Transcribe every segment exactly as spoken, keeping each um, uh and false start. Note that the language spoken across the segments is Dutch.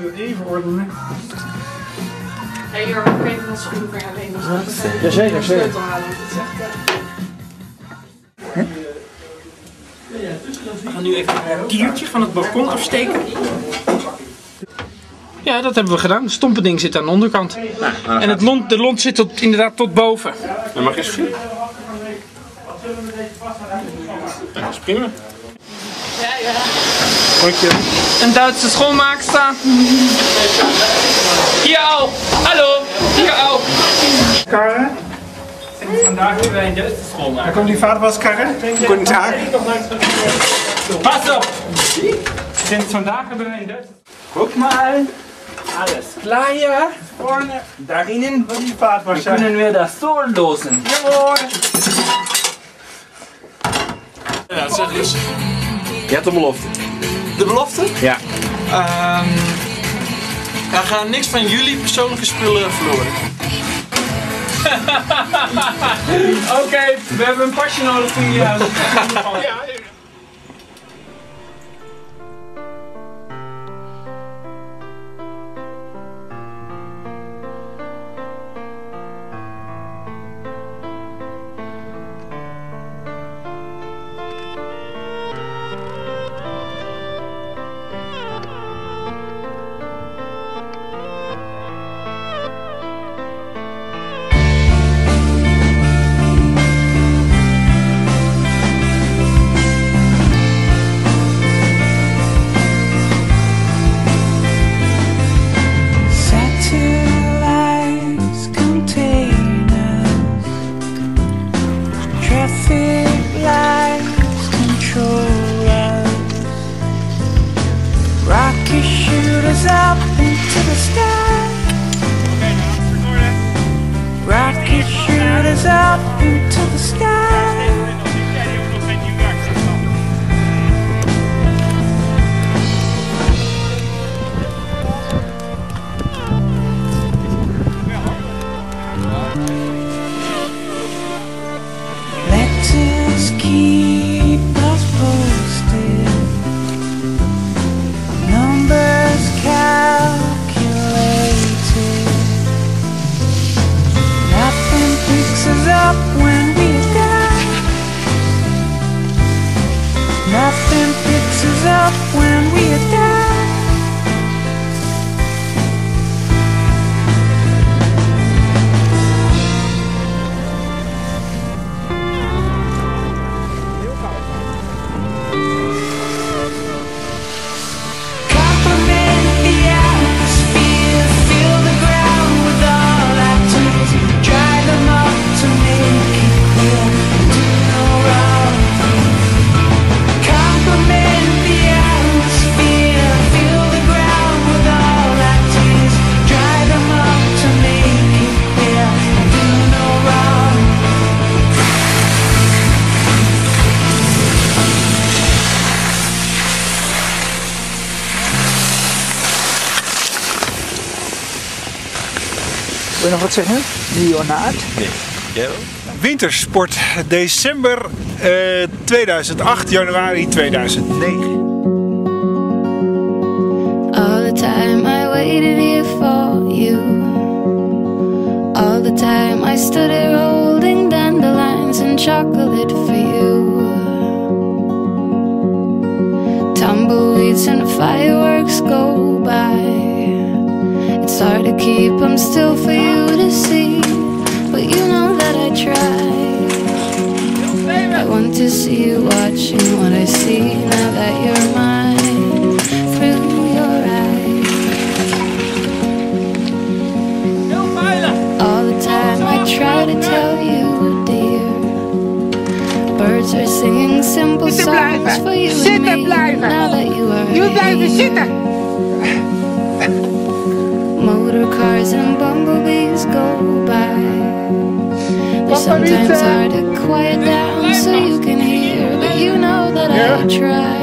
moeten even ordenen. Hé Jor, ik weet dat schoenen weer alleen nog. Jazeker, zeker. We gaan nu even een kiertje van het balkon afsteken. Ja, dat hebben we gedaan. Het stompe ding zit aan de onderkant. Nou, en het lont, de lont zit tot, inderdaad tot boven. Dan mag je eens zien. Ja, dat is prima. Ja, ja. Dankjewel. Een Duitse schoonmaakster. Hier al. Hallo. Hier al. Karre. Vandaag hebben wij een Duitse schoonmaker. Daar komt die vaatwaskarre. Goedendag. Pas op. Sinds vandaag hebben wij een Duitse. Guck mal. Alles klar hier. Vorne. Daarin wil die vaatwas zijn. Kunnen we dat zo losen? Jawohl. Ja, zeg eens. Je hebt een belofte. De belofte? Ja. Um, er gaan niks van jullie persoonlijke spullen verloren. Oké, okay, we hebben een pasje nodig voor jullie huis. Ja. Up into the sky. Rocket shooters up into the sky. Letters keep us posted. Numbers calculated. Nothing picks us up when we die. Nothing picks us up when we die. Wil je nog wat zeggen? Leonard? Nee. Jij wel? Wintersport december uh, tweeduizend acht, januari tweeduizend negen. All the time I waited here for you. All the time I stood here holding dandelions and chocolate for you. Tumbleweeds and fireworks go by. It's hard to keep them still for you to see, but you know that I try. I want to see you watching what I see now that you're mine, through your eyes. All the time I try to tell you, dear, birds are singing simple songs for you and me, now that you are here. Motor cars and bumblebees go by. They're sometimes hard to quiet down so you can hear, but you know that I try.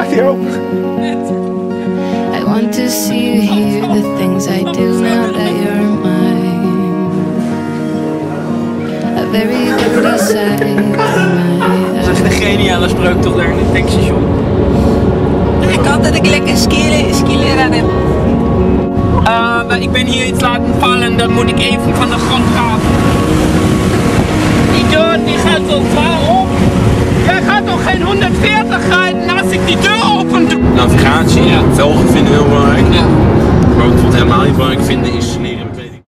I want to see you hear the things I do now that you're mine. A very pretty side of my Dat is de geniale spreuk toch daar in het tankstation. Ik had dat ik lekker skileren, skileren heb. ik ben hier iets laten vallen, dan moet ik even van de grond gaan. Die deur die gaat zo zwaar op. Jij gaat toch geen honderdveertig rijden als ik die deur open doe? Navigatie, Ja. velgen vinden we heel belangrijk. Ja. Maar wat we helemaal niet belangrijk vinden is